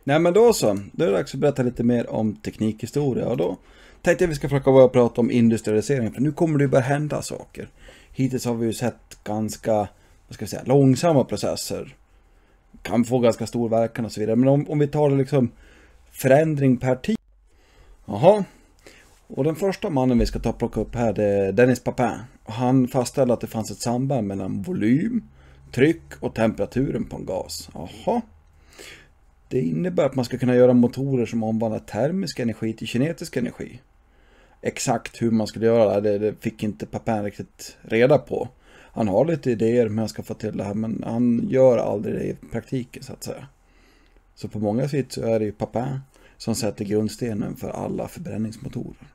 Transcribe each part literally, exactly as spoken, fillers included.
Nej men då så, då är det dags att berätta lite mer om teknikhistoria och då tänkte jag att vi ska försöka vara prata om industrialisering för nu kommer det ju börja hända saker. Hittills har vi ju sett ganska, vad ska jag säga, långsamma processer. Kan få ganska stor verkan och så vidare. Men om, om vi tar det liksom förändring per tid. Jaha. Och den första mannen vi ska ta och plocka upp här det är Denis Papin. Han fastställde att det fanns ett samband mellan volym, tryck och temperaturen på en gas. Jaha. Det innebär att man ska kunna göra motorer som omvandlar termisk energi till kinetisk energi. Exakt hur man skulle göra det, det fick inte Papin riktigt reda på. Han har lite idéer hur man ska få till det här men han gör aldrig det i praktiken så att säga. Så på många sätt så är det ju Papin som sätter grundstenen för alla förbränningsmotorer.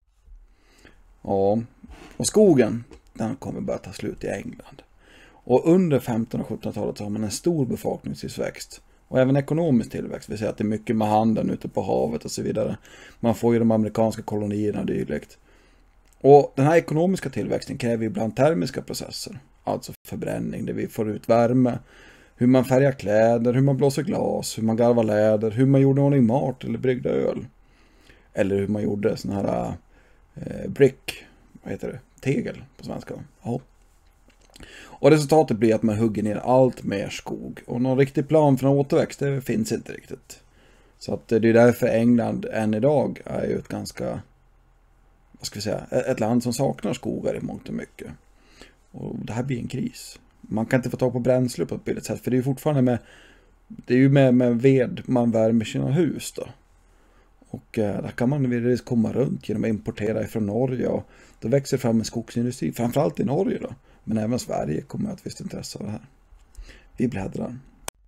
Ja, och skogen den kommer börja ta slut i England. Och under femtonhundra- och sjuttonhundratalet så har man en stor befolkningstillväxt. Och även ekonomisk tillväxt, vi säger att det är mycket med handeln ute på havet och så vidare. Man får ju de amerikanska kolonierna dylikt. Och den här ekonomiska tillväxten kräver ibland termiska processer. Alltså förbränning, där vi får ut värme. Hur man färgar kläder, hur man blåser glas, hur man garvar läder, hur man gjorde ordning mat eller bryggde öl. Eller hur man gjorde sån här eh, brick, vad heter det, tegel på svenska. Ja. Och resultatet blir att man hugger ner allt mer skog. Och någon riktig plan för en återväxt det finns inte riktigt. Så att det är därför England än idag är ju ett ganska, vad ska vi säga, ett land som saknar skogar i mångt och mycket. Och det här blir en kris. Man kan inte få tag på bränsle på ett billigt sätt. För det är ju fortfarande med, det är ju med, med ved man värmer sina hus då. Och eh, där kan man vidare komma runt genom att importera ifrån Norge. Och då växer fram en skogsindustri. Framförallt i Norge då. Men även Sverige kommer att ha ett visst intresse av det här. Vi bläddrar.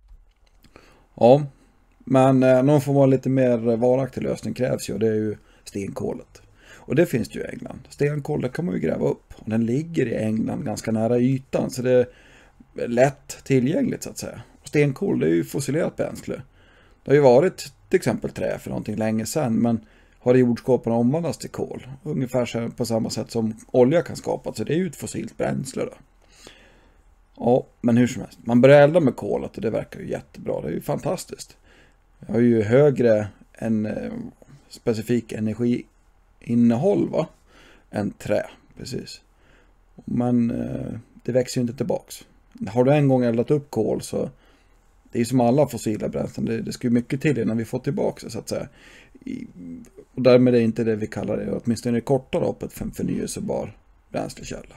Ja, men eh, någon form av lite mer varaktig lösning krävs ju. Och det är ju stenkolet. Och det finns ju i England. Stenkol kan man ju gräva upp. Och den ligger i England ganska nära ytan. Så det är lätt tillgängligt så att säga. Stenkol det är ju fossilerat bränsle. Det har ju varit till exempel trä för någonting länge sedan. Men har jordskåparna omvandlats till kol. Ungefär på samma sätt som olja kan skapas. Så det är ju ett fossilt bränsle då. Ja, men hur som helst. Man börjar elda med kolet och det verkar ju jättebra. Det är ju fantastiskt. Det har ju högre än eh, specifik energiinnehåll va? Än trä, precis. Men eh, det växer ju inte tillbaks. Har du en gång eldat upp kol så det är ju som alla fossila bränslen. Det, det ska ju mycket till innan vi får tillbaka det så att säga. I, och därmed är det inte det vi kallar det, åtminstone i det korta loppet för en förnyelsebar bränslekälla.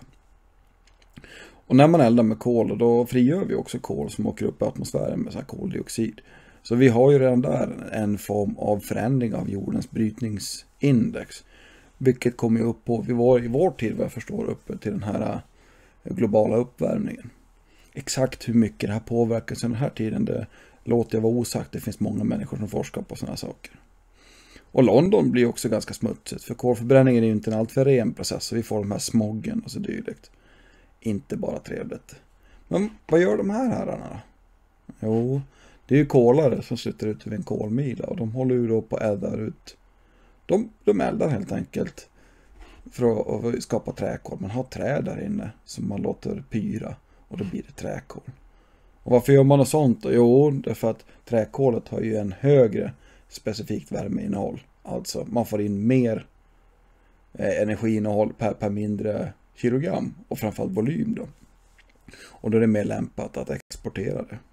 Och när man eldar med kol då frigör vi också kol som åker upp i atmosfären med så här koldioxid. Så vi har ju redan där en form av förändring av jordens brytningsindex. Vilket kommer ju upp på, vi var i vår tid vad jag förstår uppe till den här globala uppvärmningen. Exakt hur mycket det här påverkar den här tiden det låter jag vara osagt. Det finns många människor som forskar på sådana saker. Och London blir också ganska smutsigt. För kolförbränningen är ju inte en alltför ren process. Så vi får de här smoggen och så dylikt. Inte bara trevligt. Men vad gör de här herrarna? Jo, det är ju kolare som sitter ute vid en kolmila. Och de håller ju då på att elda ut. De, de eldar helt enkelt. För att skapa träkol. Man har trä där inne som man låter pyra. Och då blir det träkol. Och varför gör man något sånt då? Jo, därför att träkolet har ju en högre specifikt värmeinnehåll. Alltså man får in mer eh, energiinnehåll per, per mindre kilogram. Och framförallt volym då. Och då är det mer lämpat att exportera det.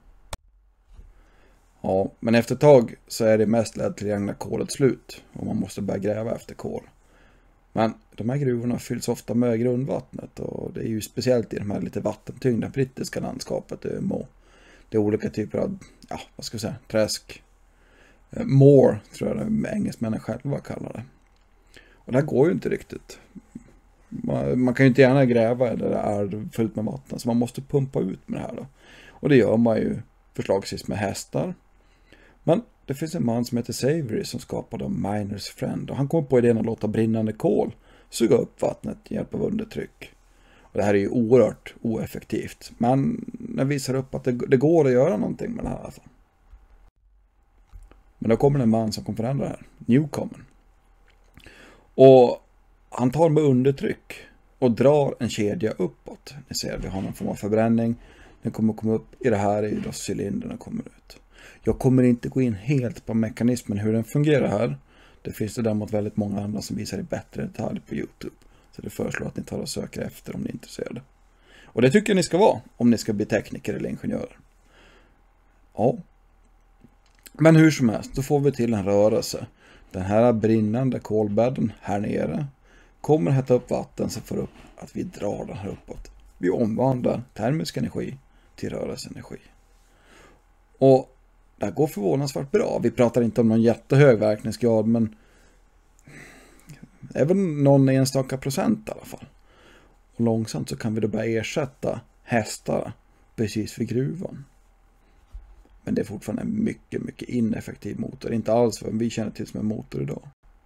Ja, men efter ett tag så är det mest lättillgängliga kolet slut. Och man måste börja gräva efter kol. Men de här gruvorna fylls ofta med grundvattnet och det är ju speciellt i de här lite vattentyngda brittiska landskapet. Det är, må. Det är olika typer av, ja vad ska jag säga, träsk. Moor tror jag det engelsmännen själva kallar det. Och det här går ju inte riktigt. Man, man kan ju inte gärna gräva där det är fullt med vatten så man måste pumpa ut med det här då. Och det gör man ju förslagsvis med hästar. Men det finns en man som heter Savory som skapade Miners Friend. Och han kom på idén att låta brinnande kol suga upp vattnet med hjälp av undertryck. Och det här är ju oerhört oeffektivt. Men det visar upp att det, det går att göra någonting med det här i alla fall. Men då kommer en man som kommer förändra det här. Newcomen. Och han tar med undertryck och drar en kedja uppåt. Ni ser, vi har någon form av förbränning. Den kommer komma upp i det här i då cylindern och kommer ut. Jag kommer inte gå in helt på mekanismen hur den fungerar här. Det finns det däremot väldigt många andra som visar i bättre detalj på YouTube. Så det föreslår att ni tar och söker efter om ni är intresserade. Och det tycker jag ni ska vara om ni ska bli tekniker eller ingenjörer. Ja. Men hur som helst, då får vi till en rörelse. Den här brinnande kolbädden här nere kommer hetta upp vatten som får upp att vi drar den här uppåt. Vi omvandlar termisk energi till rörelseenergi. Och det här går förvånansvärt bra. Vi pratar inte om någon jättehög verkningsgrad, men även någon enstaka procent i alla fall. Och långsamt så kan vi då börja ersätta hästar precis vid gruvan. Men det är fortfarande en mycket, mycket ineffektiv motor. Inte alls vad vi känner till som en motor idag.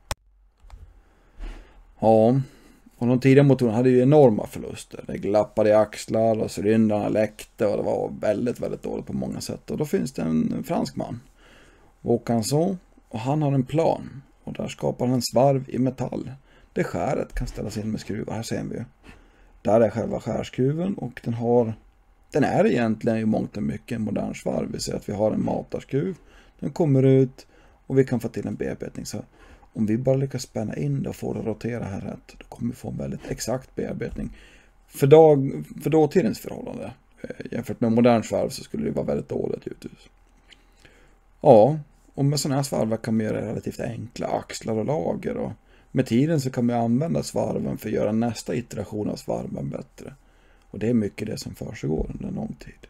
Ja, och de tidiga motorerna hade ju enorma förluster. Det glappade i axlar och cylindrarna läckte och det var väldigt, väldigt dåligt på många sätt. Och då finns det en fransk man, Vaucanson, och han har en plan. Och där skapar han en svarv i metall. Det skäret kan ställas in med skruvar, här ser vi. Där är själva skärskruven och den har... Den är egentligen i mångt och mycket en modern svarv. Vi ser att vi har en matarskruv. Den kommer ut och vi kan få till en bearbetning. Så om vi bara lyckas spänna in det och få det att rotera här rätt, då kommer vi få en väldigt exakt bearbetning. För, dag, för dåtidens förhållande. Jämfört med en modern svarv så skulle det vara väldigt dåligt givetvis. Ja, och med sådana här svarvar kan man göra relativt enkla axlar och lager. Och med tiden så kan man använda svarven för att göra nästa iteration av svarven bättre. Och det är mycket det som försiggår under en lång tid.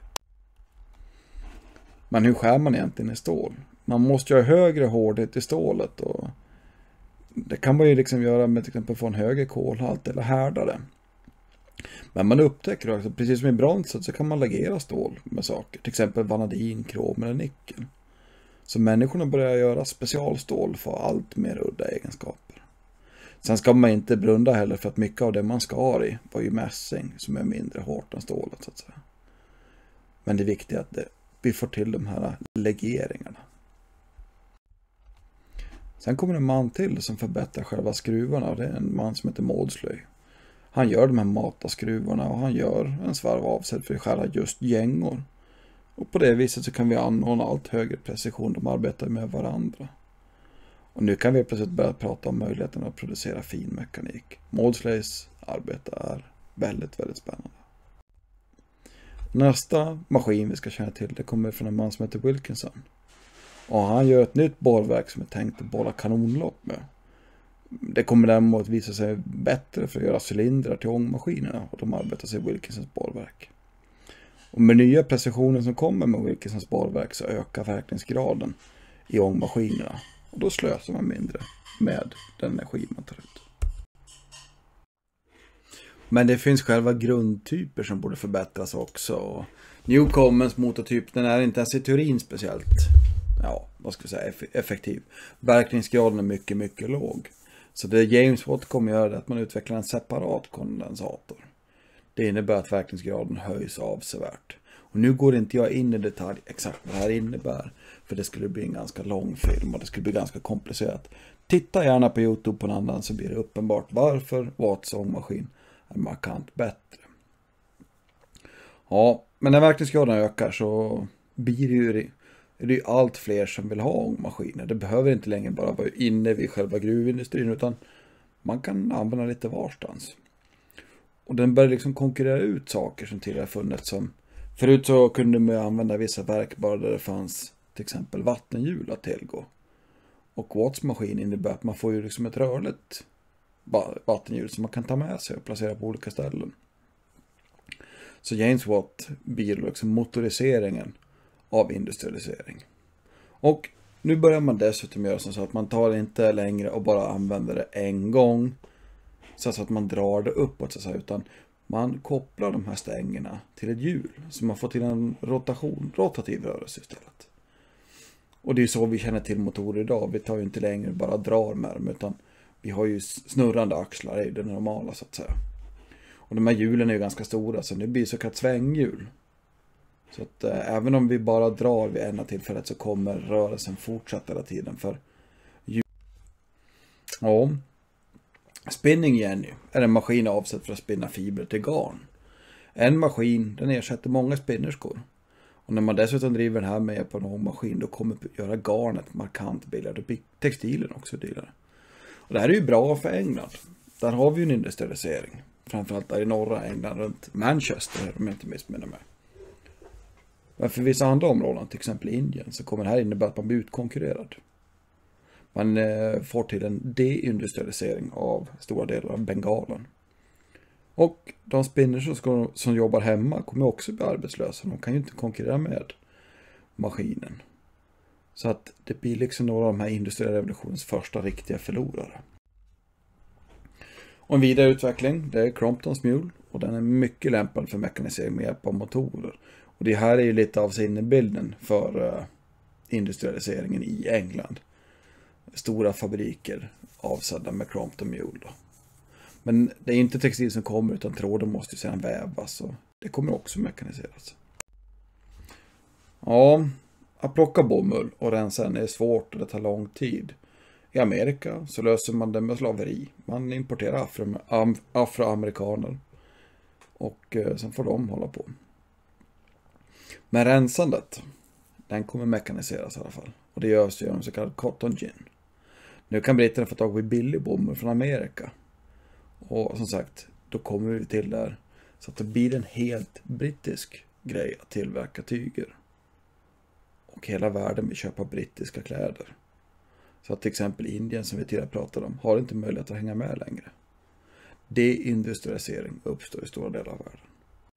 Men hur skär man egentligen i stål? Man måste ju ha högre hårdhet i stålet. Och det kan man ju liksom göra med till exempel få en högre kolhalt eller härdare. Men man upptäcker också, precis som i bronset så kan man legera stål med saker. Till exempel vanadin, krom eller nickel. Så människorna börjar göra specialstål för allt mer udda egenskaper. Sen ska man inte blunda heller för att mycket av det man skar i var ju mässing som är mindre hårt än stålet så att säga. Men det viktiga är att det, vi får till de här legeringarna. Sen kommer en man till som förbättrar själva skruvarna. Det är en man som heter Maudslay. Han gör de här mataskruvarna och han gör en svarv avsedd för att skära just gängor. Och på det viset så kan vi anordna allt högre precision. De arbetar med varandra. Och nu kan vi plötsligt börja prata om möjligheten att producera fin mekanik. Maudslays arbete är väldigt, väldigt spännande. Nästa maskin vi ska känna till det kommer från en man som heter Wilkinson. Och han gör ett nytt borrverk som är tänkt att borra kanonlopp med. Det kommer däremot visa sig bättre för att göra cylindrar till ångmaskinerna och de arbetar sig i Wilkinsons borrverk. Och med nya precisionen som kommer med Wilkinsons borrverk så ökar verkningsgraden i ångmaskinerna. Och då slösar man mindre med den energi man tar ut. Men det finns själva grundtyper som borde förbättras också. Newcomens motortyp, den är inte ens i teorin speciellt, ja, vad ska vi säga, effektiv. Verkningsgraden är mycket, mycket låg. Så det James Watt kommer göra är att man utvecklar en separat kondensator. Det innebär att verkningsgraden höjs avsevärt. Och nu går inte jag in i detalj exakt vad det här innebär. För det skulle bli en ganska lång film och det skulle bli ganska komplicerat. Titta gärna på YouTube på en annan så blir det uppenbart varför Watts ångmaskin är markant bättre. Ja, men när verkningsgraden ökar så blir det ju, är det ju allt fler som vill ha ångmaskiner. Det behöver inte längre bara vara inne vid själva gruvindustrin utan man kan använda lite varstans. Och den börjar liksom konkurrera ut saker som tidigare funnits som... Förut så kunde man använda vissa verk bara där det fanns till exempel vattenhjul att tillgå. Och Watts maskin innebär att man får ju liksom ett rörligt vattenhjul som man kan ta med sig och placera på olika ställen. Så James Watt blir liksom motoriseringen av industrialisering. Och nu börjar man dessutom göra så att man tar inte längre och bara använder det en gång så att man drar det uppåt så att säga, utan man kopplar de här stängerna till ett hjul så man får till en rotation, rotativ rörelse istället. Och det är så vi känner till motorer idag. Vi tar ju inte längre bara drar med dem utan vi har ju snurrande axlar, det är det normala så att säga. Och de här hjulen är ju ganska stora så det blir så kallat svänghjul. Så att äh, även om vi bara drar vid ena tillfället så kommer rörelsen fortsätta hela tiden för hjul. Ja. Spinning Jenny är en maskin avsedd för att spinna fibrer till garn. En maskin den ersätter många spinnerskor. Och när man dessutom driver den här med på en ångmaskin, då kommer det göra garnet markant billigare. Då blir textilen också dyrare. Och det här är ju bra för England. Där har vi ju en industrialisering. Framförallt där i norra England runt Manchester, om jag inte missminner mig. Men för vissa andra områden, till exempel Indien, så kommer det här innebära att man blir utkonkurrerad. Man eh, får till en deindustrialisering av stora delar av Bengalen. Och de spinners som, som jobbar hemma kommer också bli arbetslösa. De kan ju inte konkurrera med maskinen. Så att det blir liksom några av de här industriella revolutionens första riktiga förlorare. Och en vidare utveckling, det är Cromptons Mule. Och den är mycket lämpad för mekanisering med hjälp av motorer. Och det här är ju lite av sinnebilden för uh, industrialiseringen i England. Stora fabriker avsedda med Crompton Mule då. Men det är inte textil som kommer, utan tråden måste sedan vävas, och det kommer också mekaniseras. Ja, att plocka bomull och rensa den är svårt och det tar lång tid. I Amerika så löser man det med slaveri. Man importerar afro, am, afroamerikaner och eh, sen får de hålla på. Men rensandet, den kommer mekaniseras i alla fall. Och det görs genom så kallad cotton gin. Nu kan britterna få tag på billig bomull från Amerika. Och som sagt, då kommer vi till där så att det blir en helt brittisk grej att tillverka tyger. Och hela världen vill köpa brittiska kläder. Så att till exempel Indien, som vi tidigare pratade om, har inte möjlighet att hänga med längre. Deindustrialisering uppstår i stora delar av världen.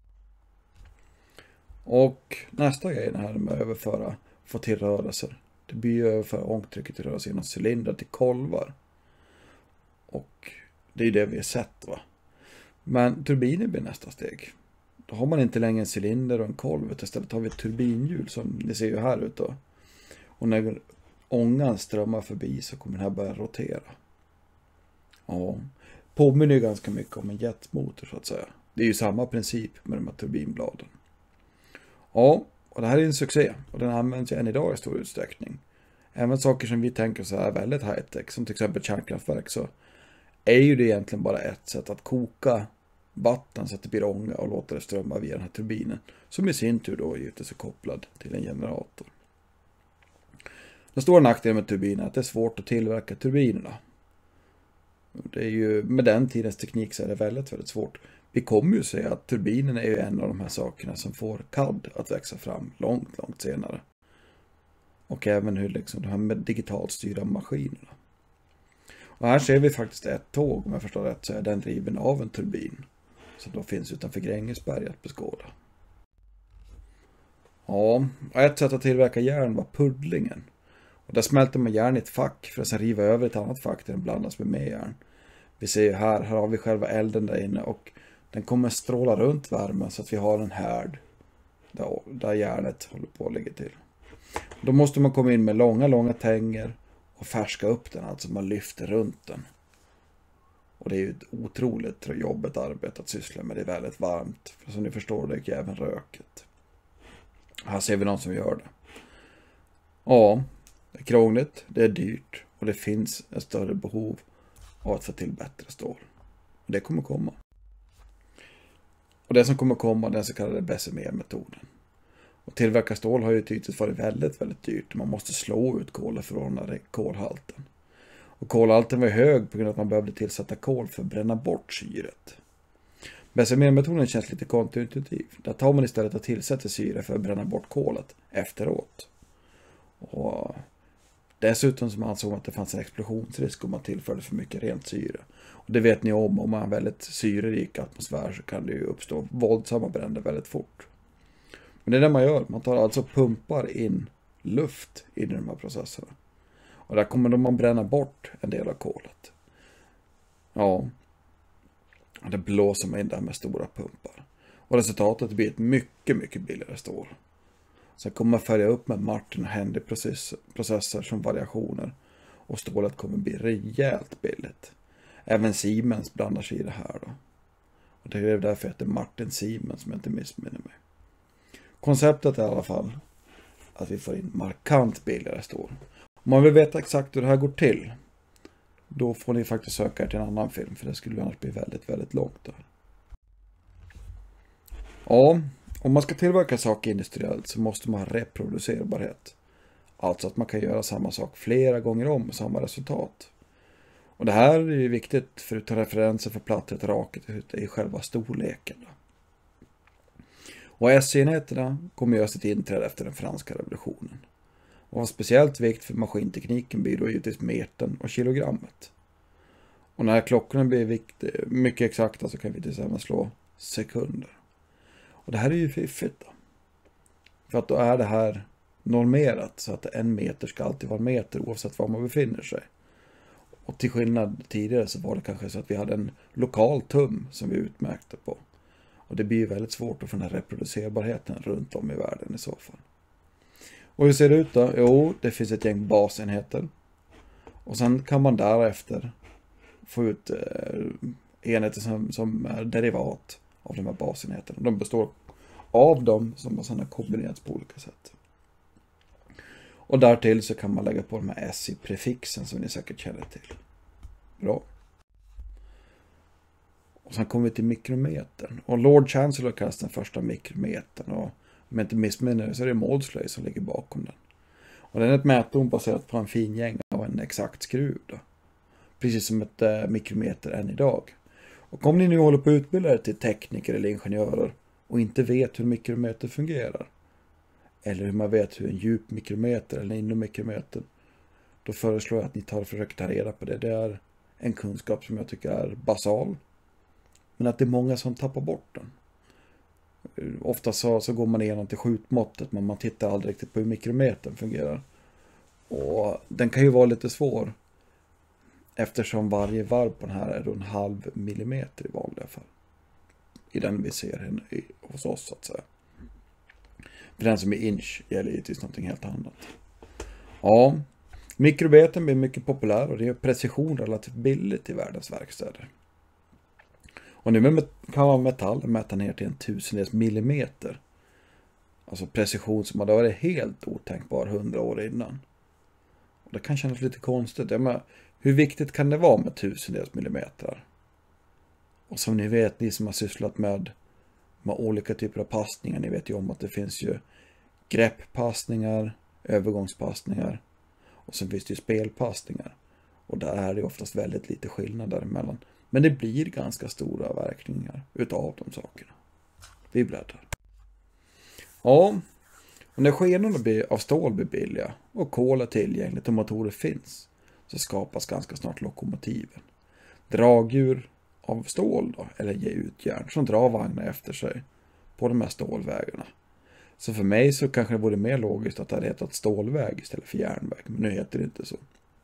Och nästa grej är det här med att överföra, få till rörelser. Det blir ju överföra ångtrycket till rörelse genom cylindrar till kolvar. Och det är det vi har sett, va. Men turbiner blir nästa steg. Då har man inte längre en cylinder och en kolv, utan istället har vi ett turbinhjul som ni ser ju här ute då. Och när ångan strömmar förbi så kommer den här börja rotera. Ja, påminner ju ganska mycket om en jetmotor så att säga. Det är ju samma princip med de här turbinbladen. Ja, och det här är en succé och den används ju än idag i stor utsträckning. Även saker som vi tänker så är väldigt high-tech, som till exempel kärnkraftverk, så är ju det egentligen bara ett sätt att koka vatten så att det blir ånga och låta det strömma via den här turbinen, som i sin tur då givetvis är kopplad till en generator. Den stora nackdelen med turbiner är att det är svårt att tillverka turbinerna. Det är ju, med den tidens teknik så är det väldigt, väldigt svårt. Vi kommer ju se att turbinen är ju en av de här sakerna som får C A D att växa fram långt, långt senare. Och även hur liksom de här med digitalt styrda maskinerna. Och här ser vi faktiskt ett tåg, om jag förstår rätt, så är den driven av en turbin. Så då finns utanför Grängesberg att beskåda. Ja, och ett sätt att tillverka järn var puddlingen. Och där smälter man järn i ett fack för att sedan riva över ett annat fack där den blandas med mer järn. Vi ser ju här, här har vi själva elden där inne och den kommer stråla runt värmen så att vi har en härd där, där järnet håller på att ligga till. Då måste man komma in med långa, långa tänger och färska upp den, alltså man lyfter runt den. Och det är ju ett otroligt jobbigt arbete att syssla med, det är väldigt varmt. För som ni förstår, det är även röket. Här ser vi någon som gör det. Ja, det är krångligt, det är dyrt och det finns ett större behov av att få till bättre stål. Och det kommer komma. Och det som kommer komma är den så kallade Bessemer-metoden. Och tillverka stål har ju tydligt varit väldigt, väldigt dyrt. Man måste slå ut kolet för att ordna kolhalten. Och kolhalten var hög på grund av att man behövde tillsätta kol för att bränna bort syret. Bessemer-metoden känns lite kontraintuitiv. Där tar man istället och tillsätter syre för att bränna bort kolet efteråt. Och dessutom så ansåg man att det fanns en explosionsrisk om man tillförde för mycket rent syre. Och det vet ni om, om man har en väldigt syrerik atmosfär så kan det ju uppstå våldsamma bränder väldigt fort. Men det är det man gör, man tar alltså pumpar in luft in i de här processerna. Och där kommer man bränna bort en del av kolet. Ja, och det blåser man in där med stora pumpar. Och resultatet blir ett mycket, mycket billigare stål. Sen kommer man följa upp med Martin och Henry processer som variationer. Och stålet kommer bli rejält billigt. Även Siemens blandar sig i det här då. Och det är därför att det är Martin Siemens som jag inte missminner mig. Konceptet är i alla fall att vi får in markant billigare stål. Om man vill veta exakt hur det här går till, då får ni faktiskt söka er till en annan film, för det skulle annars bli väldigt, väldigt långt där. Ja, Om man ska tillverka saker industriellt så måste man ha reproducerbarhet. Alltså att man kan göra samma sak flera gånger om med samma resultat. Och det här är ju viktigt för att ta referenser för platthet, rakhet i själva storleken. Och S I-enheterna kommer göra sitt inträde efter den franska revolutionen. Och av speciellt vikt för maskintekniken blir då givetvis metern och kilogrammet. Och när klockorna blir vikt, mycket exakta så kan vi till exempel slå sekunder. Och det här är ju fiffigt då. För att då är det här normerat så att en meter ska alltid vara meter oavsett var man befinner sig. Och till skillnad tidigare så var det kanske så att vi hade en lokal tum som vi utmärkte på. Och det blir ju väldigt svårt att få den här reproducerbarheten runt om i världen i så fall. Och hur ser det ut då? Jo, det finns ett gäng basenheter. Och sen kan man därefter få ut eh, enheter som, som är derivat av de här basenheterna. De består av dem som sedan har kombinerats på olika sätt. Och därtill så kan man lägga på de här S I-prefixen som ni säkert känner till. Bra. Och sen kommer vi till mikrometern. Och Lord Chancellor kallas den första mikrometern. Och om jag inte missminner så är det Maudslay som ligger bakom den. Och den är ett mätdom baserat på en fingänga och en exakt skruv då. Precis som ett äh, mikrometer än idag. Och om ni nu håller på att utbilda er till tekniker eller ingenjörer och inte vet hur mikrometer fungerar. Eller hur man vet hur en djup mikrometer eller en inomikrometer. Då föreslår jag att ni tar och försöker ta reda på det. Det är en kunskap som jag tycker är basal. Men att det är många som tappar bort den. Ofta så, så går man igenom till skjutmåttet men man tittar aldrig riktigt på hur mikrometern fungerar. Och den kan ju vara lite svår. Eftersom varje varv på den här är en halv millimeter i vanliga fall. I den vi ser henne i, hos oss så att säga. För den som är inch gäller givetvis någonting helt annat. Ja, mikrometern blir mycket populär och det är precision relativt billigt i världens verkstäder. Och nu med, kan man metall mäta ner till en tusendels millimeter. Alltså precision som hade varit helt otänkbar hundra år innan. Och det kan kännas lite konstigt. Jag menar, hur viktigt kan det vara med tusendels millimeter? Och som ni vet, ni som har sysslat med, med olika typer av passningar, ni vet ju om att det finns ju grepppassningar, övergångspassningar och sen finns det ju spelpassningar. Och där är det oftast väldigt lite skillnad däremellan. Men det blir ganska stora verkningar utav de sakerna. Vi bläddrar. Ja, och när skenorna av stål blir billiga och kol är tillgängligt och motorer finns så skapas ganska snart lokomotiven. Dragdjur av stål då, eller gjutjärn som drar vagnar efter sig på de här stålvägarna. Så för mig så kanske det vore mer logiskt att det hade hetat stålväg istället för järnväg, men nu heter det inte så.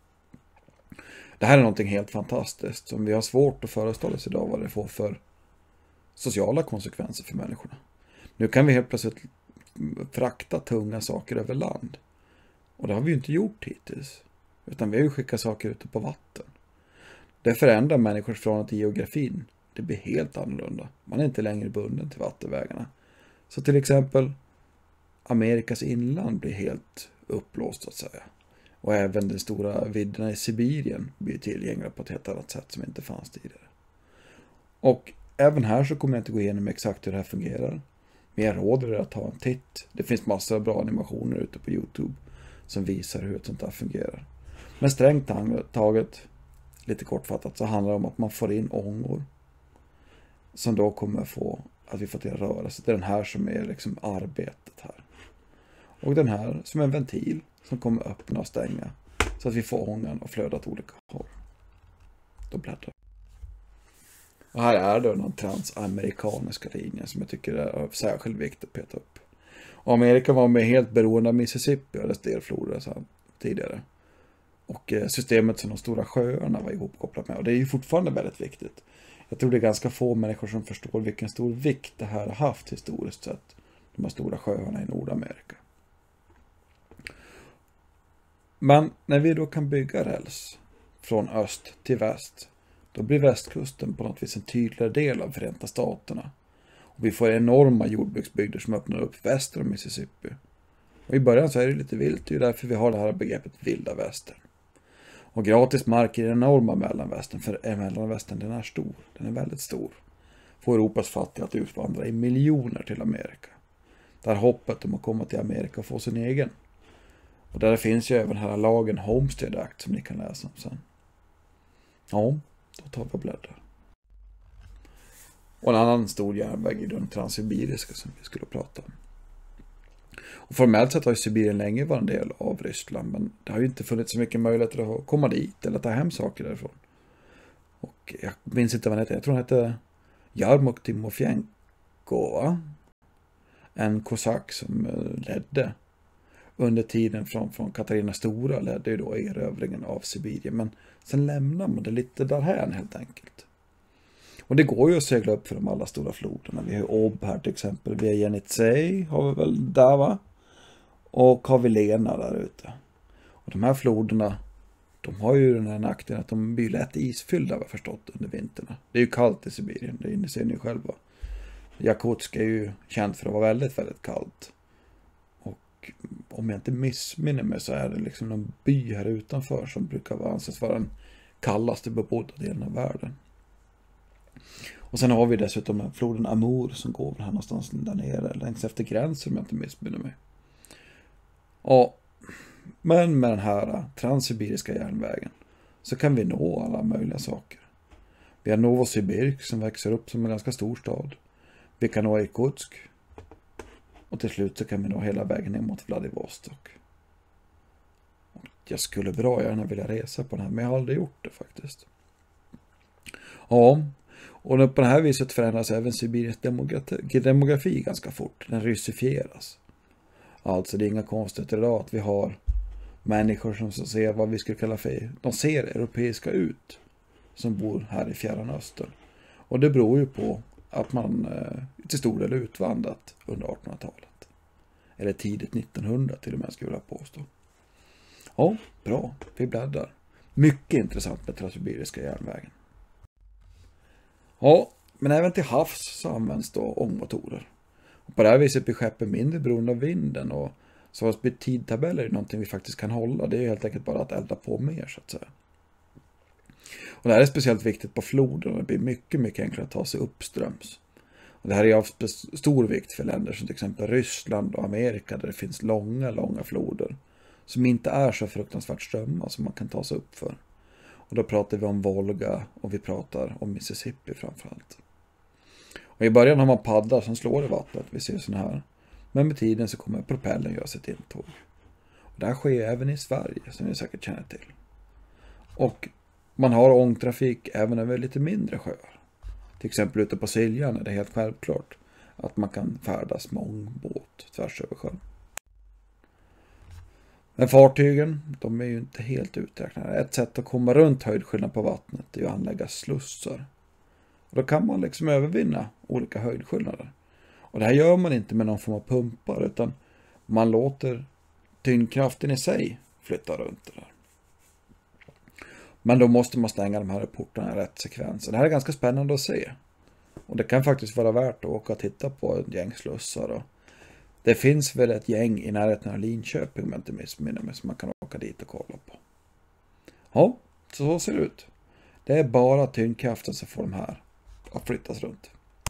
Det här är någonting helt fantastiskt som vi har svårt att föreställa oss idag vad det får för sociala konsekvenser för människorna. Nu kan vi helt plötsligt frakta tunga saker över land. Och det har vi ju inte gjort hittills. Utan vi har ju skickat saker ute på vatten. Det förändrar människors förhållande till geografin. Det blir helt annorlunda. Man är inte längre bunden till vattenvägarna. Så till exempel Amerikas inland blir helt upplåst så att säga. Och även de stora vidderna i Sibirien blir tillgängliga på ett helt annat sätt som inte fanns tidigare. Och även här så kommer jag inte gå igenom exakt hur det här fungerar. Men jag råder er att ta en titt. Det finns massor av bra animationer ute på YouTube som visar hur ett sånt här fungerar. Men strängt taget, lite kortfattat, så handlar det om att man får in ångor som då kommer få att vi får till rörelse. Det är den här som är liksom arbetet här. Och den här som är en ventil som kommer öppna och stänga så att vi får ångan och flöda åt olika håll. Då bläddrar. Och här är det den transamerikaniska linjen som jag tycker är av särskild vikt att peta upp. Och Amerika var med helt beroende av Mississippi och dess delfloder sedan tidigare. Och systemet som de stora sjöarna var ihopkopplat med. Och det är ju fortfarande väldigt viktigt. Jag tror det är ganska få människor som förstår vilken stor vikt det här har haft historiskt sett. De här stora sjöarna i Nordamerika. Men när vi då kan bygga räls från öst till väst, då blir västkusten på något vis en tydligare del av Förenta Staterna. Och vi får enorma jordbruksbygder som öppnar upp väster om Mississippi. Och i början så är det lite vilt, det är därför vi har det här begreppet vilda västern. Och gratis mark i den enorma mellanvästern, för mellanvästern den är stor, den är väldigt stor. Får Europas fattiga att utvandra i miljoner till Amerika. Det här hoppet om att komma till Amerika och få sin egen. Och där finns ju även den här lagen Homestead Act som ni kan läsa om sen. Ja, då tar vi och bläddrar. Och en annan stor järnväg är den transsibiriska som vi skulle prata om. Och formellt sett har ju Sibirien länge varit en del av Ryssland, men det har ju inte funnits så mycket möjligheter att komma dit eller ta hem saker därifrån. Och jag minns inte vad han hette, jag tror han hette Jarmok Timofjenko, va? En kosack som ledde under tiden från, från Katarina Stora ledde ju då erövringen av Sibirien, men sen lämnar man det lite därhän helt enkelt. Och det går ju att segla upp för de alla stora floderna. Vi har Ob här till exempel, vi har Yenisei har vi väl där, va? Och har vi Lena där ute. Och de här floderna, de har ju den här nackdelen att de blir lätt isfyllda, vad jag förstått, under vinterna. Det är ju kallt i Sibirien, det ser ni själva. Jakutsk är ju känt för att vara väldigt, väldigt kallt. Och om jag inte missminner mig så är det liksom en by här utanför som brukar anses vara den kallaste bebodda delen av världen. Och sen har vi dessutom floden Amur som går här någonstans där nere, längs efter gränsen om jag inte missminner mig. Ja, men med den här transsibiriska järnvägen så kan vi nå alla möjliga saker. Vi har Novosibirsk som växer upp som en ganska stor stad. Vi kan nå Irkutsk. Och till slut så kan vi nå hela vägen ner mot Vladivostok. Jag skulle bra gärna vilja resa på den här, men jag har aldrig gjort det faktiskt. Ja, och på det här viset förändras även Sibiriens demografi, demografi ganska fort. Den ryssifieras. Alltså det är inga konstigheter idag att vi har människor som ser vad vi skulle kalla för, de ser europeiska ut, som bor här i Fjärran Östern. Och det beror ju på att man eh, till stor del utvandrat under artonhundratalet. Eller tidigt nittonhundra till och med, skulle jag påstå. Ja, bra. Vi bläddrar. Mycket intressant med transsibiriska järnvägen. Ja, men även till havs så används då ångmotorer. Och på det här viset blir skeppen mindre beroende av vinden, och så att tidtabeller är någonting vi faktiskt kan hålla. Det är helt enkelt bara att elda på mer, så att säga. Och det här är speciellt viktigt på floderna. Det blir mycket, mycket enklare att ta sig uppströms. Och det här är av stor vikt för länder som till exempel Ryssland och Amerika, där det finns långa, långa floder som inte är så fruktansvärt strömma som man kan ta sig upp för. Och då pratar vi om Volga och vi pratar om Mississippi framförallt. Och i början har man paddlar som slår i vattnet, vi ser sån här. Men med tiden så kommer propellen göra sitt intåg. Och det här sker även i Sverige, som ni säkert känner till. Och man har ångtrafik även över lite mindre sjöar. Till exempel ute på Siljan är det helt självklart att man kan färdas med ångbåt tvärs över sjön. Men fartygen, de är ju inte helt uträknade. Ett sätt att komma runt höjdskillnad på vattnet är att anlägga slussar. Och då kan man liksom övervinna olika höjdskillnader. Och det här gör man inte med någon form av pumpar, utan man låter tyngdkraften i sig flytta runt det där. Men då måste man stänga de här portarna i rätt sekvens. Det här är ganska spännande att se. Och det kan faktiskt vara värt att åka och titta på ett gäng slussar. Och det finns väl ett gäng i närheten av Linköping, om jag inte missminner mig, som man kan åka dit och kolla på. Ja, så ser det ut. Det är bara tyngdkraften som får de här att flyttas runt.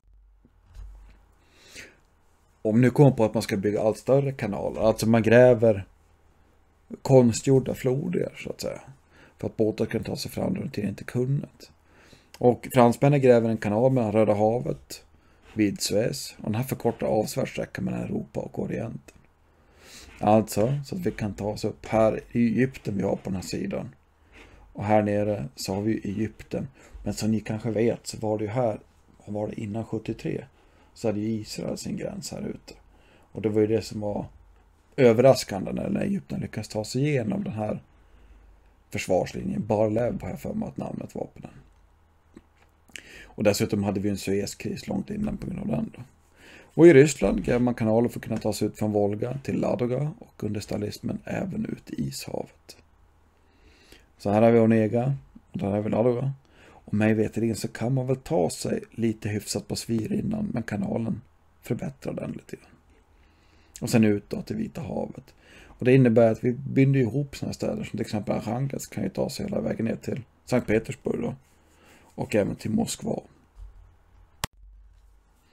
Om nu kommer på att man ska bygga allt större kanaler, alltså man gräver konstgjorda floder så att säga, för att båtar kan ta sig fram runt till inte kunnat. Och fransmännen gräver en kanal mellan Röda havet vid Suez, och den här förkortar avsevärt sträcka mellan Europa och Orienten. Alltså så att vi kan ta oss upp här i Egypten, vi har på den här sidan. Och här nere så har vi Egypten. Men som ni kanske vet så var det ju här, och var det innan sjuttiotre, så hade ju Israel sin gräns här ute. Och det var ju det som var överraskande när Egypten lyckades ta sig igenom den här försvarslinjen. Barlev har jag för mig att namnet var på den. Och dessutom hade vi en Suezkris långt innan på grund av den då. Och i Ryssland gräver man kanaler för att kunna ta sig ut från Volga till Ladoga och under stalinismen även ut i Ishavet. Så här har vi Onega och där har vi Ladoga. Och mig veterligen så kan man väl ta sig lite hyfsat på svir innan, men kanalen förbättrar den lite grann. Och sen ut då till Vita havet. Och det innebär att vi binder ihop sådana städer som till exempel Arkhangelsk kan ju ta sig hela vägen ner till Sankt Petersburg då. Och även till Moskva.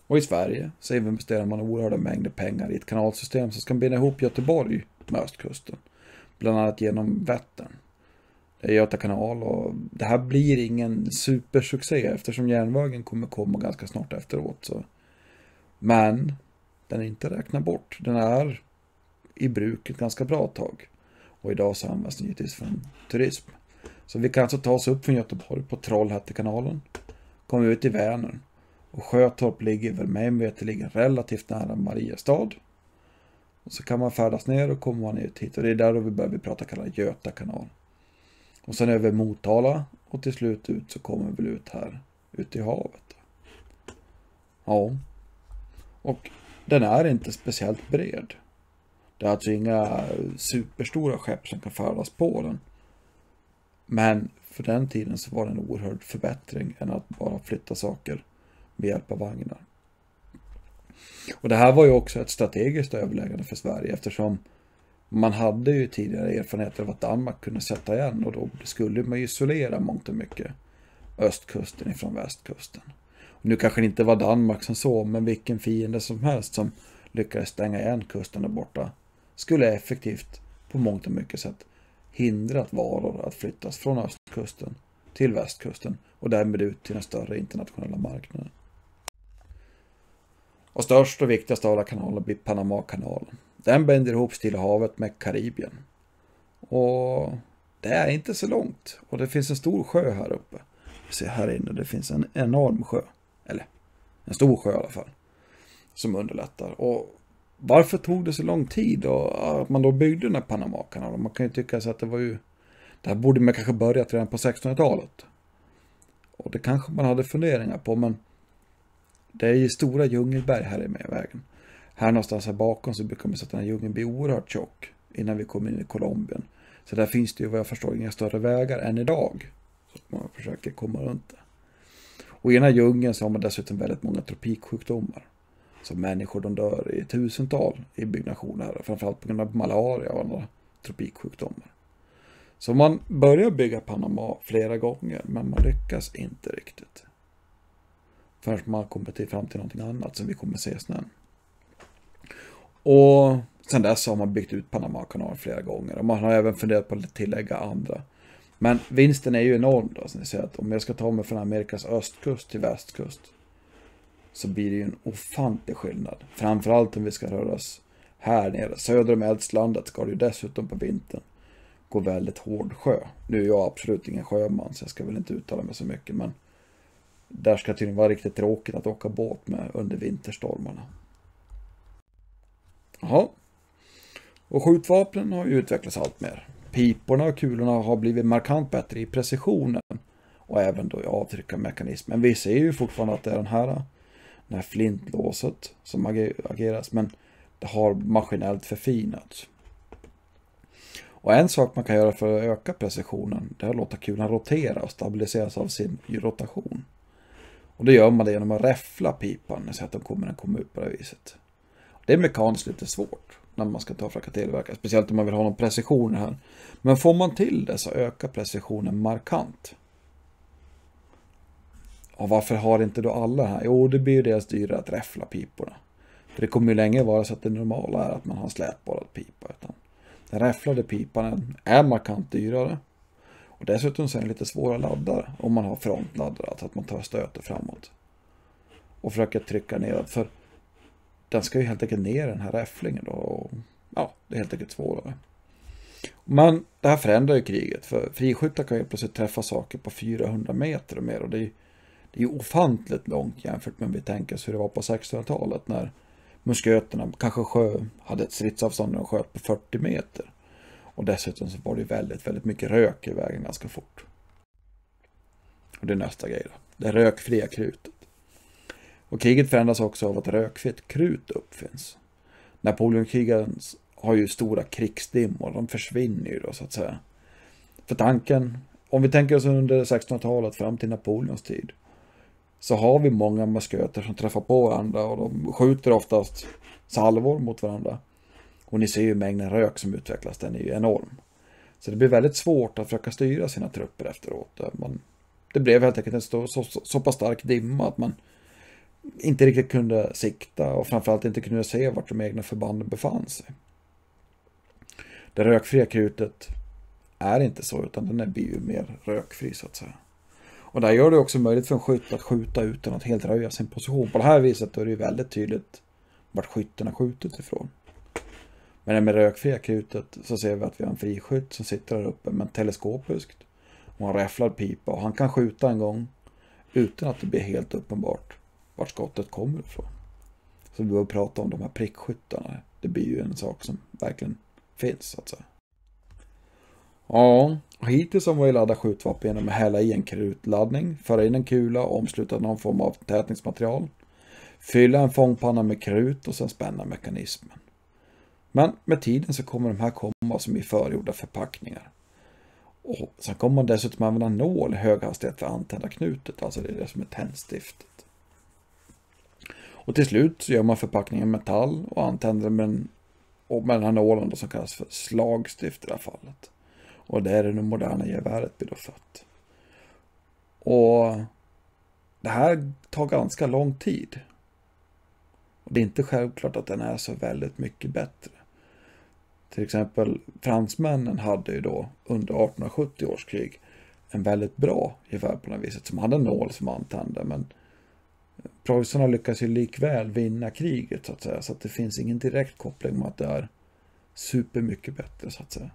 Och i Sverige så investerar man oerhörda mängder pengar i ett kanalsystem som ska binda ihop Göteborg med östkusten. Bland annat genom Vättern. Det är Göta kanal och det här blir ingen supersuccé eftersom järnvägen kommer komma ganska snart efteråt. Så. Men den är inte räknad bort. Den är i bruk ett ganska bra tag. Och idag så används den givetvis för turism. Så vi kan alltså ta oss upp från Göteborg på Trollhättekanalen. Kommer ut i Vänern. Och Sjötorp ligger väl med mig att det ligger relativt nära Mariestad. Och så kan man färdas ner och kommer man ut hit. Och det är där då vi börjar prata kallad Göta kanal. Och sen över Motala. Och till slut ut så kommer vi ut här. Ute i havet. Ja. Och den är inte speciellt bred. Det är alltså inga superstora skepp som kan färdas på den. Men för den tiden så var det en oerhörd förbättring än att bara flytta saker med hjälp av vagnar. Och det här var ju också ett strategiskt överläggande för Sverige eftersom man hade ju tidigare erfarenheter av att Danmark kunde sätta igen och då skulle man isolera mångt och mycket östkusten ifrån västkusten. Och nu kanske det inte var Danmark som så, men vilken fiende som helst som lyckades stänga igen kusten där borta skulle effektivt på mångt och mycket sätt hindrat varor att flyttas från östkusten till västkusten och därmed ut till den större internationella marknaden. Och störst och viktigast av alla kanaler blir Panamakanalen. Den binder ihop Stilla havet med Karibien. Och det är inte så långt. Och det finns en stor sjö här uppe. Vi ser här inne, det finns en enorm sjö. Eller en stor sjö i alla fall. Som underlättar. Och varför tog det så lång tid och att man då byggde den här Panamakanalen? Man kan ju tycka sig att det var ju... Det här borde man kanske börjat redan på sextonhundratalet. Och det kanske man hade funderingar på, men det är ju stora djungelberg här i med vägen. Här någonstans här bakom så brukar man säga att den här djungeln blir oerhört tjock innan vi kommer in i Colombien. Så där finns det ju vad jag förstår inga större vägar än idag. Så att man försöker komma runt det. Och i den här djungeln så har man dessutom väldigt många tropiksjukdomar. Så människor de dör i tusental i byggnationer här. Framförallt på grund av malaria och andra tropiksjukdomar. Så man börjar bygga Panama flera gånger men man lyckas inte riktigt. Förrän man kommer till fram till någonting annat som vi kommer se snön. Och sen dess har man byggt ut Panamakanalen flera gånger. Och man har även funderat på att tillägga andra. Men vinsten är ju enorm då. Så ni ser att om jag ska ta mig från Amerikas östkust till västkust. Så blir det ju en ofantlig skillnad. Framförallt om vi ska röra oss här nere. Söder om Eldslandet ska det ju dessutom på vintern gå väldigt hård sjö. Nu är jag absolut ingen sjöman så jag ska väl inte uttala mig så mycket. Men där ska det tydligen vara riktigt tråkigt att åka båt med under vinterstormarna. Jaha. Och skjutvapnen har ju utvecklats allt mer. Piporna och kulorna har blivit markant bättre i precisionen. Och även då i avtryckarmekanismen. Vi ser ju fortfarande att det är den här, den här flintlåset som ageras. Men det har maskinellt förfinats. Och en sak man kan göra för att öka precisionen. Det är att låta kulan rotera och stabiliseras av sin rotation. Och det gör man det genom att räffla pipan så att de kommer att komma ut på det viset. Det är mekaniskt lite svårt när man ska ta för att tillverka. Speciellt om man vill ha någon precision här. Men får man till det så ökar precisionen markant. Och varför har inte då alla här? Jo, det blir ju deras dyrare att räffla piporna. För det kommer ju länge vara så att det normala är att man har en slätborrad pipa. Utan den räfflade pipan är markant dyrare. Och dessutom så är det lite svåra laddare om man har frontladdare. Alltså att man tar stöter framåt. Och försöker trycka neråt. För den ska ju helt enkelt ner den här räfflingen då. Och ja, det är helt enkelt svårare. Men det här förändrar ju kriget. För friskyttar kan ju plötsligt träffa saker på fyrahundra meter och mer. Och det är ju det är ofantligt långt jämfört med om vi tänker oss hur det var på sextonhundratalet. När musköterna kanske sjö, hade ett stridsavstånd och sköt på fyrtio meter. Och dessutom så var det väldigt, väldigt mycket rök i vägen ganska fort. Och det är nästa grej då. Det rökfria krutet. Och kriget förändras också av att rökfritt krut uppfinns. Napoleonkrigen har ju stora krigsdimmor. De försvinner ju då så att säga. För tanken, om vi tänker oss under sextonhundratalet fram till Napoleons tid. Så har vi många musköter som träffar på varandra. Och de skjuter oftast salvor mot varandra. Och ni ser ju mängden rök som utvecklas, den är ju enorm. Så det blir väldigt svårt att försöka styra sina trupper efteråt. Man, det blev helt enkelt en så, så, så pass stark dimma att man inte riktigt kunde sikta och framförallt inte kunde se vart de egna förbanden befann sig. Det rökfria krutet är inte så, utan den blir ju mer rökfri så att säga. Och där gör det också möjligt för en skytt att skjuta utan att helt röja sin position. På det här viset då är det ju väldigt tydligt vart skytten har skjutit ifrån. Men med rökfria krutet så ser vi att vi har en friskytt som sitter där uppe med en teleskopiskt och en räfflad pipa. Och han kan skjuta en gång utan att det blir helt uppenbart vart skottet kommer ifrån. Så vi behöver prata om de här prickskyttarna. Det blir ju en sak som verkligen finns så att säga. Ja, och hittills har vi laddat skjutvapen genom att hälla i en krutladdning, föra in en kula och omsluta någon form av tätningsmaterial. Fylla en fångpanna med krut och sen spänna mekanismen. Men med tiden så kommer de här komma som i förgjorda förpackningar. Och sen kommer man dessutom använda nål i hög hastighet för att antända knutet, alltså det är det som är tändstiftet. Och till slut så gör man förpackningen metall och antänder med, en, och med den här nålen då, som kallas för slagstift i det här fallet. Och det är det moderna geväret blir då fött. Och det här tar ganska lång tid. Och det är inte självklart att den är så väldigt mycket bättre. Till exempel fransmännen hade ju då under artonhundrasjuttio års krig en väldigt bra gevär på det viset som hade en nål som antände. Men preussarna lyckas ju likväl vinna kriget så att säga. Så att det finns ingen direkt koppling med att det är supermycket bättre så att säga.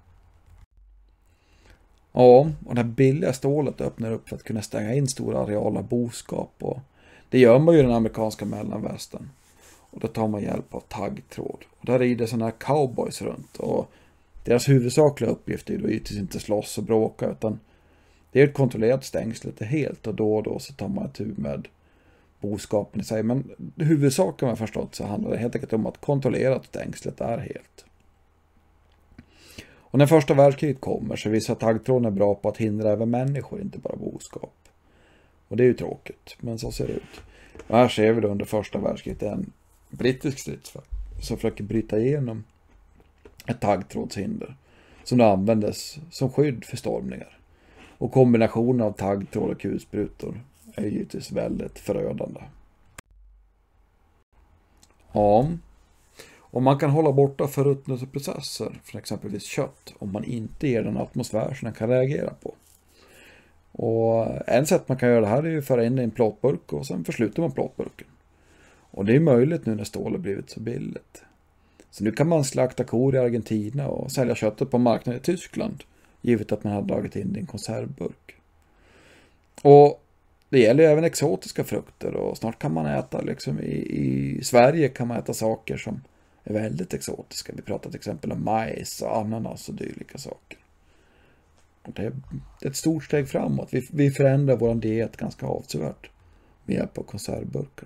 Ja, och det här billiga stålet öppnar upp för att kunna stänga in stora areala boskap. Och det gör man ju i den amerikanska mellanvästern. Och då tar man hjälp av taggtråd. Och där rider sådana här cowboys runt. Och deras huvudsakliga uppgift är ju då givetvis inte slåss och bråka. Utan det är ett kontrollerat stängslet det helt. Och då och då så tar man ett tur med boskapen i sig. Men huvudsaken jag förstått så handlar det helt enkelt om att kontrollera att stängslet är helt. Och när första världskriget kommer så visar taggtråden är bra på att hindra även människor, inte bara boskap. Och det är ju tråkigt, men så ser det ut. Och här ser vi då under första världskriget en brittisk stridsvagn som försöker bryta igenom ett taggtrådshinder som då användes som skydd för stormningar. Och kombinationen av taggtråd och kulsprutor är givetvis väldigt förödande. Ja, och man kan hålla borta förruttnelseprocesser från exempelvis kött om man inte ger den atmosfär som den kan reagera på. Och en sätt man kan göra det här är ju att föra in det i en plåtburk och sen försluter man plåtburken. Och det är möjligt nu när stål har blivit så billigt. Så nu kan man slakta kor i Argentina och sälja köttet på marknaden i Tyskland, givet att man har dragit in det i en konservburk. Och det gäller ju även exotiska frukter och snart kan man äta liksom i, i Sverige kan man äta saker som är väldigt exotiska. Vi pratar till exempel om majs och ananas och dylika saker. Och det är ett stort steg framåt. Vi, vi förändrar vår diet ganska avsevärt med hjälp av konservburkar.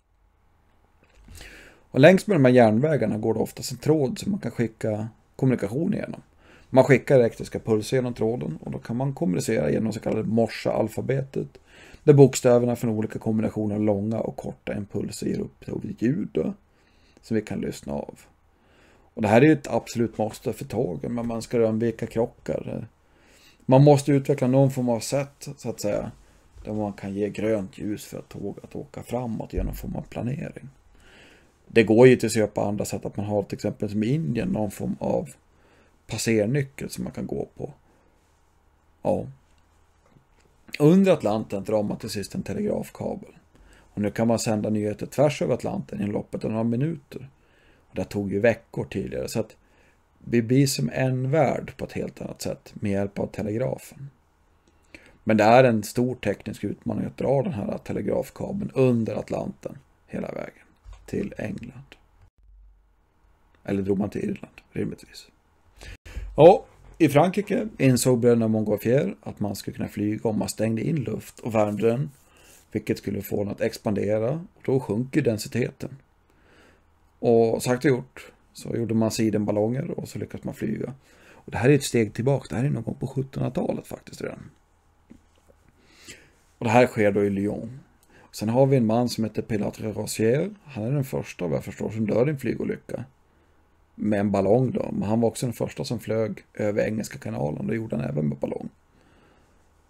Och längs med de här järnvägarna går det oftast en tråd som man kan skicka kommunikation igenom. Man skickar elektriska pulser genom tråden och då kan man kommunicera genom så kallade Morse-alfabetet. Där bokstäverna från olika kombinationer långa och korta impulser ger upp till ljud som vi kan lyssna av. Och det här är ju ett absolut måste för tågen, men man ska undvika krockar. Man måste utveckla någon form av sätt så att säga där man kan ge grönt ljus för att tåg att åka framåt genom form av planering. Det går ju till att se på andra sätt att man har till exempel som i Indien någon form av passernyckel som man kan gå på. Ja. Under Atlanten drar man till sist en telegrafkabel. Och nu kan man sända nyheter tvärs över Atlanten i loppet av några minuter. Och det tog ju veckor tidigare så att vi blir som en värld på ett helt annat sätt med hjälp av telegrafen. Men det är en stor teknisk utmaning att dra den här telegrafkabeln under Atlanten hela vägen till England. Eller drog man till Irland, rimligtvis. Ja, i Frankrike insåg bröderna Montgolfier att man skulle kunna flyga om man stängde in luft och värmde den, vilket skulle få den att expandera och då sjunker densiteten. Och sagt och gjort så gjorde man sidenballonger och så lyckades man flyga. Och det här är ett steg tillbaka, det här är någon gång på sjuttonhundratalet faktiskt redan. Och det här sker då i Lyon. Sen har vi en man som heter Pilatre Rossier. Han är den första vad jag förstår som dör i en flygolycka. Med en ballong då. Men han var också den första som flög över Engelska kanalen. Det gjorde han även med ballong.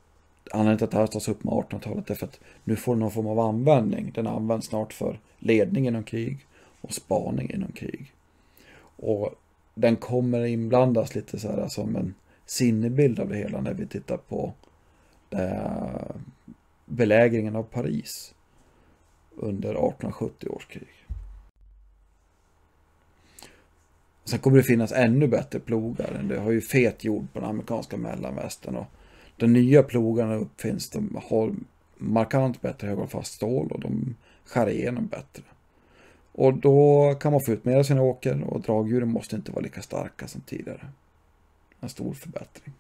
Anledningen till att det här tas upp med artonhundratalet är för att nu får den någon form av användning. Den används snart för ledning inom krig och spaning inom krig. Och den kommer inblandas lite så här som en sinnebild av det hela när vi tittar på det, belägringen av Paris under artonhundrasjuttio års krig. Sen kommer det finnas ännu bättre plogar. Det har ju fet jord på den amerikanska mellanvästern och de nya plogarna uppfinns, de har markant bättre högfast stål och de skär igenom bättre. Och då kan man få ut mer av sina åker och dragdjuren måste inte vara lika starka som tidigare. En stor förbättring.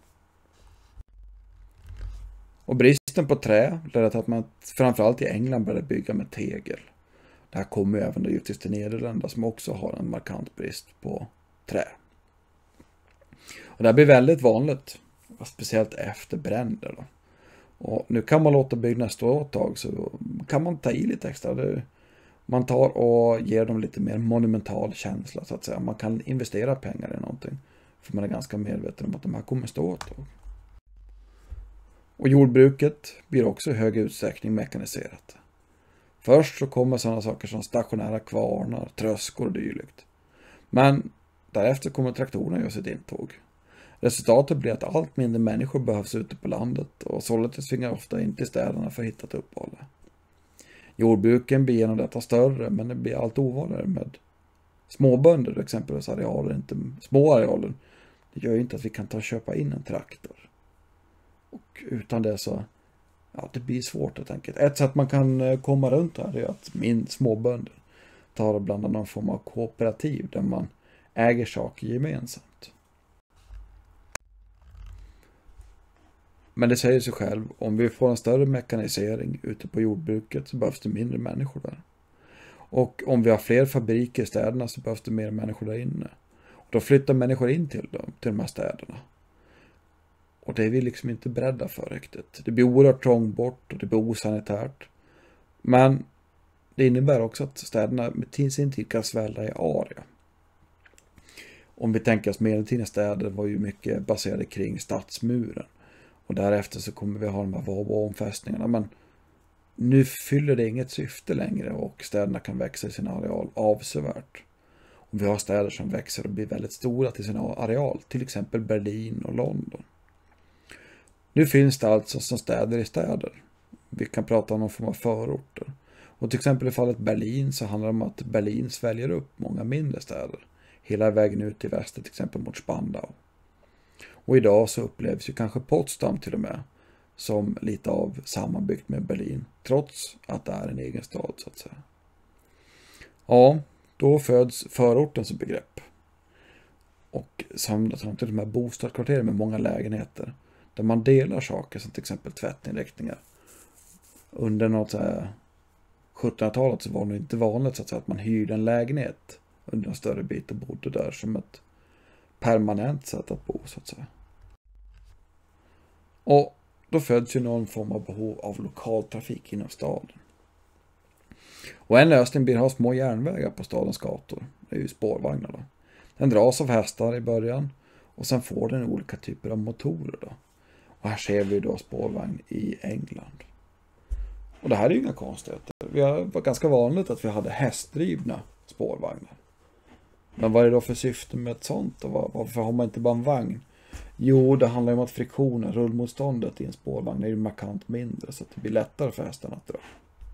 Och bristen på trä ledde till att man framförallt i England började bygga med tegel. Det här kommer ju även då givetvis till Nederländerna som också har en markant brist på trä. Och det här blir väldigt vanligt, speciellt efter bränder då. Och nu kan man låta byggnader stå ett tag så kan man ta i lite extra. Det, man tar och ger dem lite mer monumental känsla så att säga. Man kan investera pengar i någonting. För man är ganska medveten om att de här kommer stå ett tag. Och jordbruket blir också i hög utsträckning mekaniserat. Först så kommer sådana saker som stationära kvarnar, tröskor och dylikt. Men därefter kommer traktorerna göra sitt intåg. Resultatet blir att allt mindre människor behövs ute på landet och således tvingar ofta in till städerna för att hitta ett uppehåll. Jordbruken blir genom detta större men det blir allt ovanligare med småbönder, exempelvis arealer, inte små arealer. Det gör ju inte att vi kan ta och köpa in en traktor. Och utan det så, ja, det blir svårt helt enkelt. Ett sätt man kan komma runt här är att min småbönder tar och blandar någon form av kooperativ där man äger saker gemensamt. Men det säger sig själv, om vi får en större mekanisering ute på jordbruket så behövs det mindre människor där. Och om vi har fler fabriker i städerna så behövs det mer människor där inne. Och då flyttar människor in till dem, till de här städerna. Och det är vi liksom inte beredda för riktigt. Det blir oerhört trångt bort och det blir osanitärt. Men det innebär också att städerna med sin tid kan svälla i area. Om vi tänker oss medeltidens städer var ju mycket baserade kring stadsmuren. Och därefter så kommer vi ha de här vågomfästningarna. Men nu fyller det inget syfte längre och städerna kan växa i sin areal avsevärt. Och vi har städer som växer och blir väldigt stora till sin areal. Till exempel Berlin och London. Nu finns det alltså som städer i städer. Vi kan prata om någon form av förorter. Och till exempel i fallet Berlin så handlar det om att Berlin sväljer upp många mindre städer. Hela vägen ut i väster till exempel mot Spandau. Och idag så upplevs ju kanske Potsdam till och med som lite av sammanbyggt med Berlin. Trots att det är en egen stad så att säga. Ja, då föds förortens begrepp. Och samlas till de här bostadskvarteren med många lägenheter. Där man delar saker som till exempel tvättinrättningar. Under något så här sjuttonhundratalet så var det inte vanligt så att, säga, att man hyrde en lägenhet under en större bit och bodde där som ett permanent sätt att bo så att säga. Och då föds ju någon form av behov av lokaltrafik inom staden. Och en lösning blir att ha små järnvägar på stadens gator. Det är ju spårvagnar då. Den dras av hästar i början och sen får den olika typer av motorer då. Och här ser vi då spårvagn i England. Och det här är ju inga konstigheter. Det var ganska vanligt att vi hade hästdrivna spårvagnar. Men vad är det då för syfte med ett sånt? Och varför har man inte bara en vagn? Jo, det handlar om att friktionen, rullmotståndet i en spårvagn är ju markant mindre så att det blir lättare för hästarna att dra.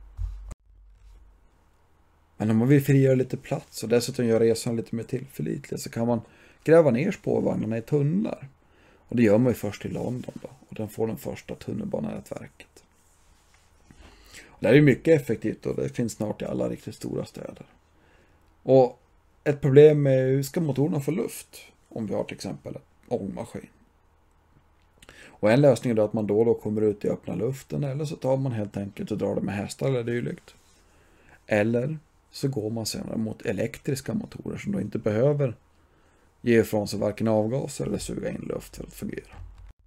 Men om man vill frigöra lite plats och dessutom göra resan lite mer tillförlitlig så kan man gräva ner spårvagnarna i tunnlar. Och det gör man ju först i London då. Och den får den första tunnelbanenätverket. Och det här är mycket effektivt och det finns snart i alla riktigt stora städer. Och ett problem är hur ska motorerna få luft om vi har till exempel en ångmaskin. Och en lösning är då att man då och då kommer ut i öppna luften eller så tar man helt enkelt och drar det med hästar eller dylikt. Eller så går man senare mot elektriska motorer som då inte behöver ge ifrån sig varken avgaser eller suga in luft för att fungera.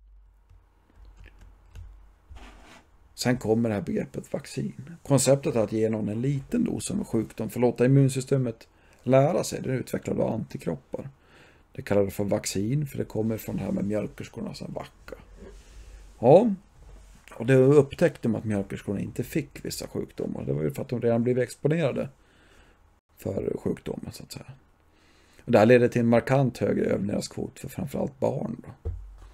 Sen kommer det här begreppet vaccin. Konceptet är att ge någon en liten dos av en sjukdom för att låta immunsystemet lära sig. Det utvecklar då antikroppar. Det kallar det för vaccin för det kommer från det här med mjölkerskorna som vackar. Ja, Och det upptäckte man att mjölkerskorna inte fick vissa sjukdomar. Det var ju för att de redan blev exponerade för sjukdomen så att säga. Och det här ledde till en markant högre överlevnadskvot för framförallt barn då.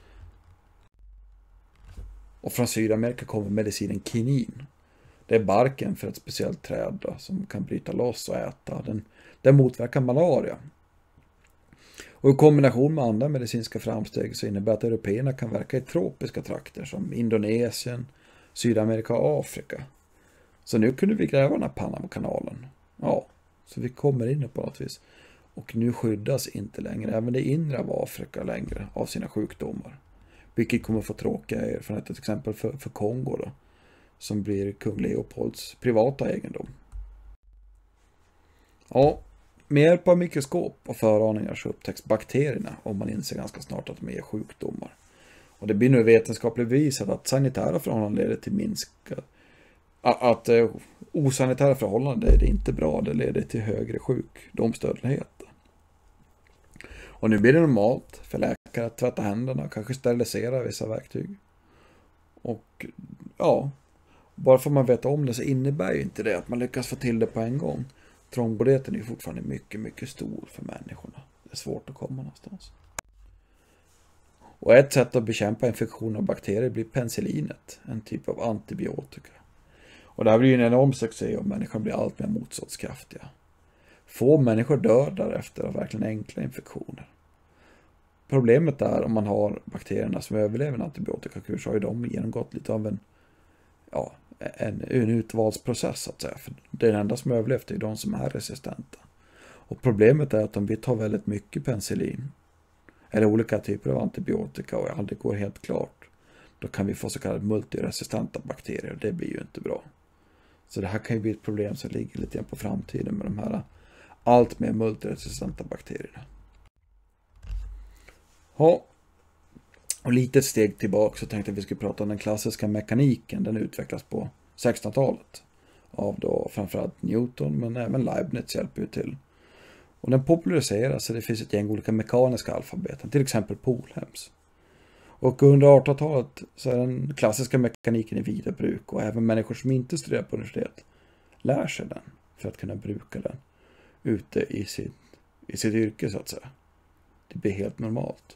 Och från Sydamerika kommer medicinen kinin. Det är barken för ett speciellt träd då, som kan bryta loss och äta. Den, den motverkar malaria. Och i kombination med andra medicinska framsteg så innebär att européerna kan verka i tropiska trakter som Indonesien, Sydamerika och Afrika. Så nu kunde vi gräva den här Panamakanalen. Ja, så vi kommer in på något vis. Och nu skyddas inte längre även det inre av Afrika längre av sina sjukdomar. Vilket kommer få tråkiga erfarenheter till exempel för, för Kongo då. Som blir kung Leopolds privata egendom. Ja, med hjälp av mikroskop och föraningar så upptäcks bakterierna och man inser ganska snart att de är sjukdomar. Och det blir nu vetenskapligt bevisat att sanitära förhållanden leder till minskad... Att eh, osanitära förhållanden det är inte bra, det leder till högre sjukdomsdödlighet. Och nu blir det normalt för läkare att tvätta händerna och kanske sterilisera vissa verktyg. Och ja, bara för att man vet om det så innebär ju inte det att man lyckas få till det på en gång. Trångboddheten är ju fortfarande mycket, mycket stor för människorna. Det är svårt att komma någonstans. Och ett sätt att bekämpa infektioner av bakterier blir penicillinet, en typ av antibiotika. Och det här blir ju en enorm succé och människan blir allt mer motståndskraftiga. Få människor dör därefter av verkligen enkla infektioner. Problemet är om man har bakterierna som överlever en antibiotikakur så har ju de genomgått lite av en, ja, en, en utvalsprocess så att säga. För det är den enda som överlevt är de som är resistenta. Och problemet är att om vi tar väldigt mycket penicillin eller olika typer av antibiotika och aldrig går helt klart, då kan vi få så kallade multiresistenta bakterier och det blir ju inte bra. Så det här kan ju bli ett problem som ligger lite grann på framtiden med de här allt mer multiresistenta bakterierna. Ja, och lite steg tillbaka så tänkte jag att vi skulle prata om den klassiska mekaniken. Den utvecklas på sextonhundratalet av då framförallt Newton men även Leibniz hjälper ju till. Och den populariseras så det finns ett gäng olika mekaniska alfabeten, till exempel Polhems. Och under artonhundratalet så är den klassiska mekaniken i vida bruk och även människor som inte studerar på universitet lär sig den för att kunna bruka den ute i sitt, i sitt yrke så att säga. Det blir helt normalt.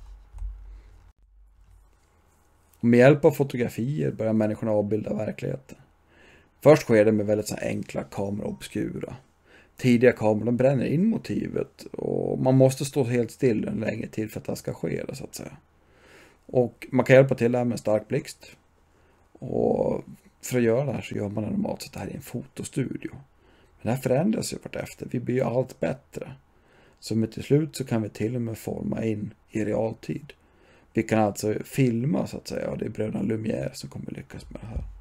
Och med hjälp av fotografier börjar människorna avbilda verkligheten. Först sker det med väldigt så enkla kamera obscura. Tidiga kameror bränner in motivet och man måste stå helt still en längre tid för att det ska ske så att säga. Och man kan hjälpa till här med en stark blixt. Och för att göra det här så gör man det normalt så att det här är en fotostudio. Men det här förändras ju vartefter. Vi blir ju allt bättre. Så med till slut så kan vi till och med forma in i realtid. Vi kan alltså filma så att säga och det är bröderna Lumière som kommer lyckas med det här.